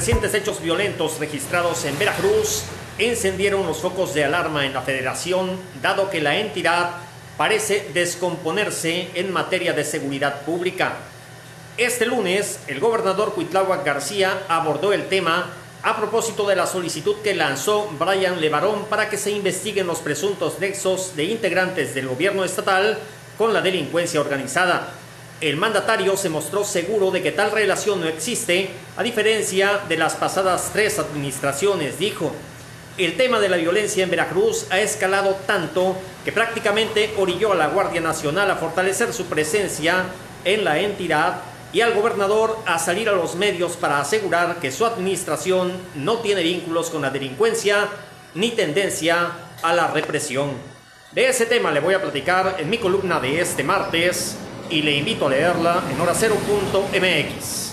recientes hechos violentos registrados en Veracruz encendieron los focos de alarma en la Federación, dado que la entidad parece descomponerse en materia de seguridad pública. Este lunes, el gobernador Cuitláhuac García abordó el tema a propósito de la solicitud que lanzó Brian Levarón para que se investiguen los presuntos nexos de integrantes del gobierno estatal con la delincuencia organizada. El mandatario se mostró seguro de que tal relación no existe, a diferencia de las pasadas 3 administraciones, dijo. El tema de la violencia en Veracruz ha escalado tanto que prácticamente orilló a la Guardia Nacional a fortalecer su presencia en la entidad y al gobernador a salir a los medios para asegurar que su administración no tiene vínculos con la delincuencia ni tendencia a la represión. De ese tema le voy a platicar en mi columna de este martes y le invito a leerla en hora0.mx.